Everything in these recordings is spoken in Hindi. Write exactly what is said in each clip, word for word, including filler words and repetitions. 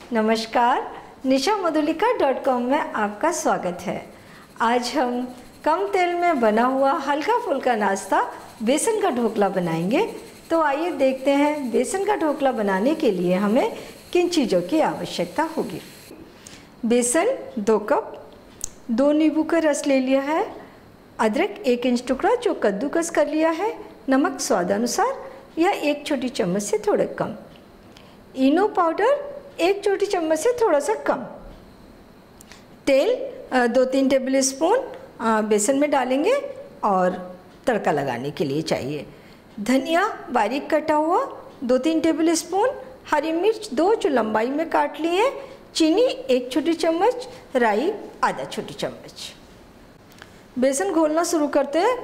नमस्कार, निशा मधुलिका डॉट कॉम में आपका स्वागत है। आज हम कम तेल में बना हुआ हल्का फुल्का नाश्ता बेसन का ढोकला बनाएंगे। तो आइए देखते हैं बेसन का ढोकला बनाने के लिए हमें किन चीज़ों की आवश्यकता होगी। बेसन दो कप, दो नींबू का रस ले लिया है, अदरक एक इंच टुकड़ा जो कद्दूकस कर लिया है, नमक स्वादानुसार या एक छोटी चम्मच से थोड़ा कम, इनो पाउडर एक छोटी चम्मच से थोड़ा सा कम, तेल दो तीन टेबल स्पून बेसन में डालेंगे और तड़का लगाने के लिए चाहिए। धनिया बारीक कटा हुआ दो तीन टेबल स्पून, हरी मिर्च दो जो लंबाई में काट ली है, चीनी एक छोटी चम्मच, राई आधा छोटी चम्मच। बेसन घोलना शुरू करते हैं।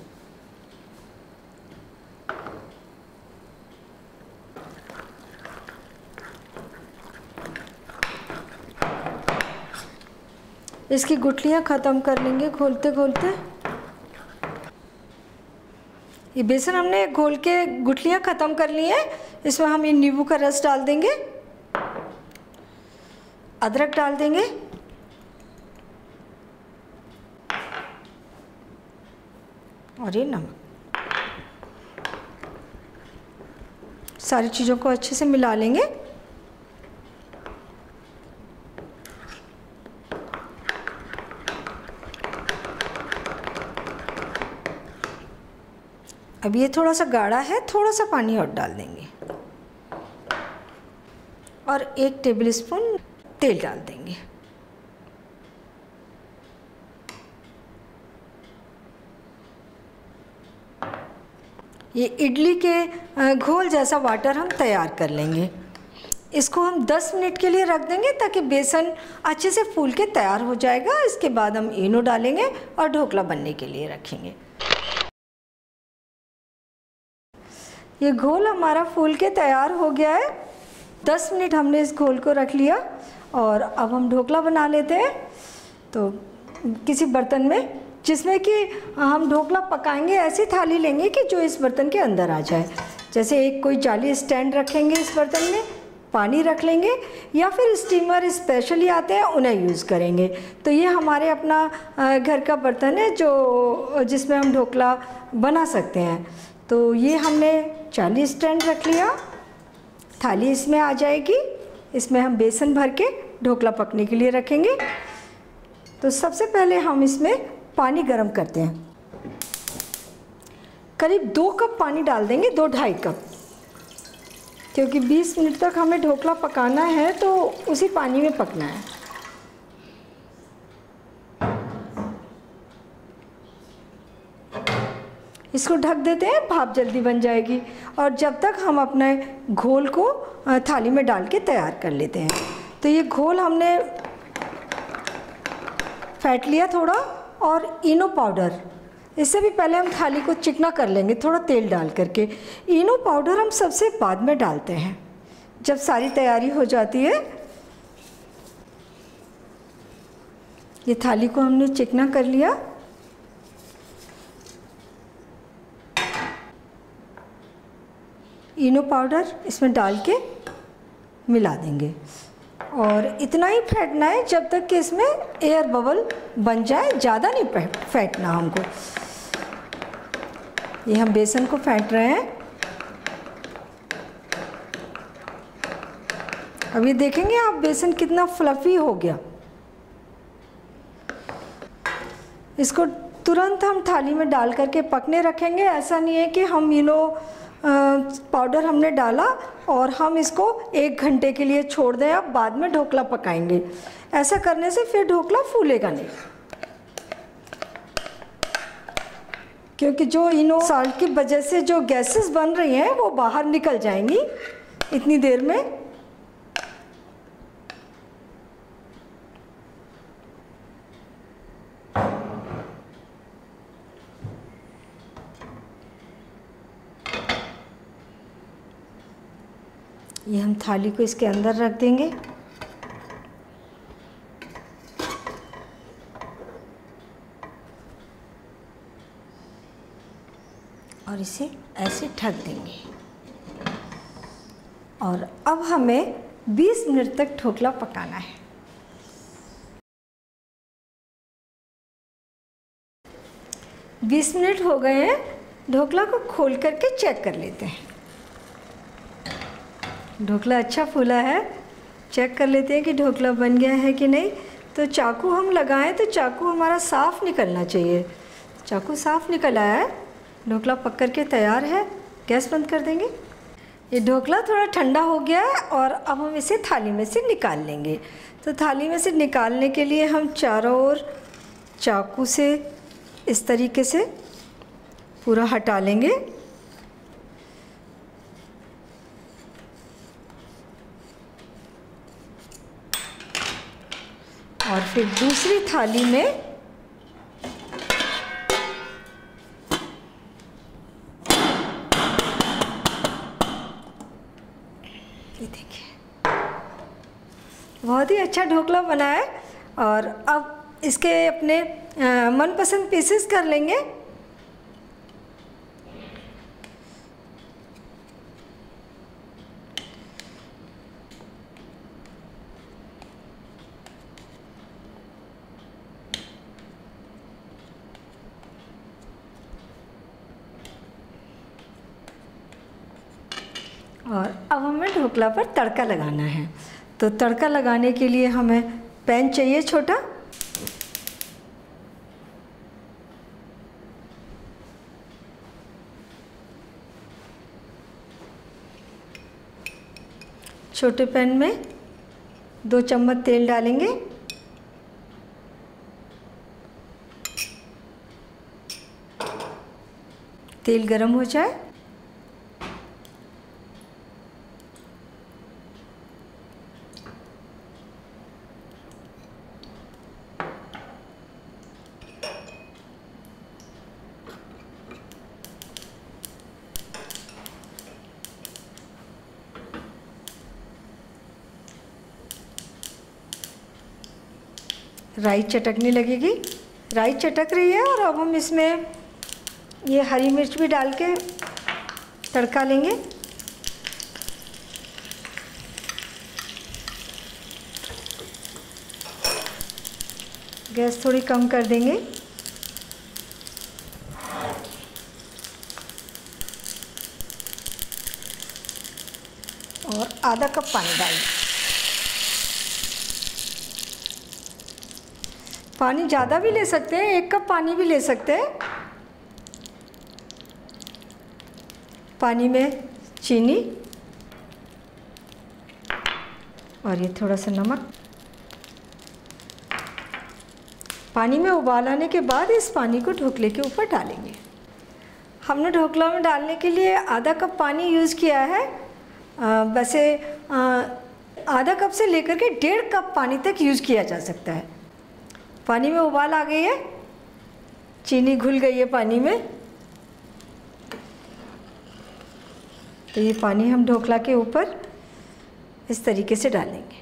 इसकी गुठलियाँ ख़त्म कर लेंगे घोलते घोलते। ये बेसन हमने घोल के गुठलियाँ ख़त्म कर ली हैं। इसमें हम ये नींबू का रस डाल देंगे, अदरक डाल देंगे, और ये नमक। सारी चीज़ों को अच्छे से मिला लेंगे। अब ये थोड़ा सा गाढ़ा है, थोड़ा सा पानी और डाल देंगे और एक टेबल स्पून तेल डाल देंगे। ये इडली के घोल जैसा वाटर हम तैयार कर लेंगे। इसको हम दस मिनट के लिए रख देंगे ताकि बेसन अच्छे से फूल के तैयार हो जाएगा। इसके बाद हम इनो डालेंगे और ढोकला बनने के लिए रखेंगे। ये घोल हमारा फूल के तैयार हो गया है। दस मिनट हमने इस घोल को रख लिया और अब हम ढोकला बना लेते हैं। तो किसी बर्तन में जिसमें कि हम ढोकला पकाएंगे ऐसी थाली लेंगे कि जो इस बर्तन के अंदर आ जाए। जैसे एक कोई जाली स्टैंड रखेंगे, इस बर्तन में पानी रख लेंगे या फिर स्टीमर स्पेशली आते हैं उन्हें यूज़ करेंगे। तो ये हमारे अपना घर का बर्तन है जो जिसमें हम ढोकला बना सकते हैं। तो ये हमने चाली स्टैंड रख लिया, थाली इसमें आ जाएगी। इसमें हम बेसन भर के ढोकला पकने के लिए रखेंगे। तो सबसे पहले हम इसमें पानी गर्म करते हैं। करीब दो कप पानी डाल देंगे, दो ढाई कप, क्योंकि बीस मिनट तक हमें ढोकला पकाना है तो उसी पानी में पकना है। इसको ढक देते हैं, भाप जल्दी बन जाएगी। और जब तक हम अपने घोल को थाली में डाल के तैयार कर लेते हैं। तो ये घोल हमने फेंट लिया थोड़ा, और इनो पाउडर, इससे भी पहले हम थाली को चिकना कर लेंगे थोड़ा तेल डाल करके। इनो पाउडर हम सबसे बाद में डालते हैं जब सारी तैयारी हो जाती है। ये थाली को हमने चिकना कर लिया। इनो पाउडर इसमें डाल के मिला देंगे और इतना ही फेंटना है जब तक कि इसमें एयर बबल बन जाए। ज़्यादा नहीं फेंटना हमको। ये हम बेसन को फेंट रहे हैं। अब ये देखेंगे आप बेसन कितना फ्लफी हो गया। इसको तुरंत हम थाली में डाल करके पकने रखेंगे। ऐसा नहीं है कि हम इनो पाउडर हमने डाला और हम इसको एक घंटे के लिए छोड़ दें, अब बाद में ढोकला पकाएंगे। ऐसा करने से फिर ढोकला फूलेगा नहीं, क्योंकि जो इनो साल्ट की वजह से जो गैसेस बन रही हैं वो बाहर निकल जाएंगी इतनी देर में। ये हम थाली को इसके अंदर रख देंगे और इसे ऐसे ढक देंगे। और अब हमें बीस मिनट तक ढोकला पकाना है। बीस मिनट हो गए हैं, ढोकला को खोल करके चेक कर लेते हैं। ढोकला अच्छा फूला है, चेक कर लेते हैं कि ढोकला बन गया है कि नहीं। तो चाकू हम लगाएं तो चाकू हमारा साफ़ निकलना चाहिए। चाकू साफ़ निकल आया है, ढोकला पक कर के तैयार है। गैस बंद कर देंगे। ये ढोकला थोड़ा ठंडा हो गया है और अब हम इसे थाली में से निकाल लेंगे। तो थाली में से निकालने के लिए हम चारों ओर चाकू से इस तरीके से पूरा हटा लेंगे। और फिर दूसरी थाली में ये देखिए, बहुत ही अच्छा ढोकला बना है। और अब इसके अपने मनपसंद पीसेस कर लेंगे। और अब हमें ढोकला पर तड़का लगाना है। तो तड़का लगाने के लिए हमें पैन चाहिए छोटा। छोटे पैन में दो चम्मच तेल डालेंगे। तेल गरम हो जाए राई चटकने लगेगी। राई चटक रही है और अब हम इसमें ये हरी मिर्च भी डाल के तड़का लेंगे। गैस थोड़ी कम कर देंगे। और आधा कप पानी डालें। पानी ज़्यादा भी ले सकते हैं, एक कप पानी भी ले सकते हैं। पानी में चीनी और ये थोड़ा सा नमक। पानी में उबाल आने के बाद इस पानी को ढोकले के ऊपर डालेंगे। हमने ढोकला में डालने के लिए आधा कप पानी यूज़ किया है। आ, वैसे आ, आधा कप से लेकर के डेढ़ कप पानी तक यूज़ किया जा सकता है। पानी में उबाल आ गई है, चीनी घुल गई है पानी में। तो ये पानी हम ढोकला के ऊपर इस तरीके से डालेंगे।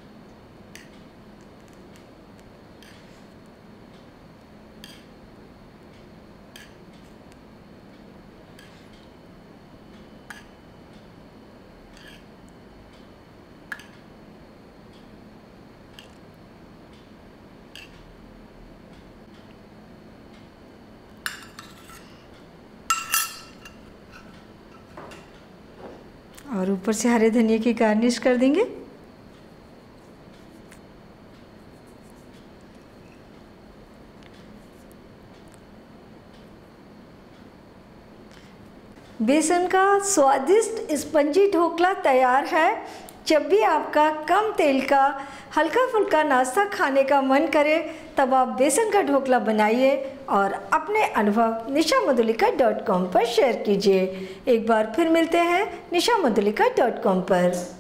और ऊपर से हरे धनिया की गार्निश कर देंगे। बेसन का स्वादिष्ट स्पंजी ढोकला तैयार है। जब भी आपका कम तेल का हल्का फुल्का नाश्ता खाने का मन करे तब आप बेसन का ढोकला बनाइए और अपने अनुभव निशा मधुलिका डॉट कॉम पर शेयर कीजिए। एक बार फिर मिलते हैं निशा मधुलिका डॉट कॉम पर।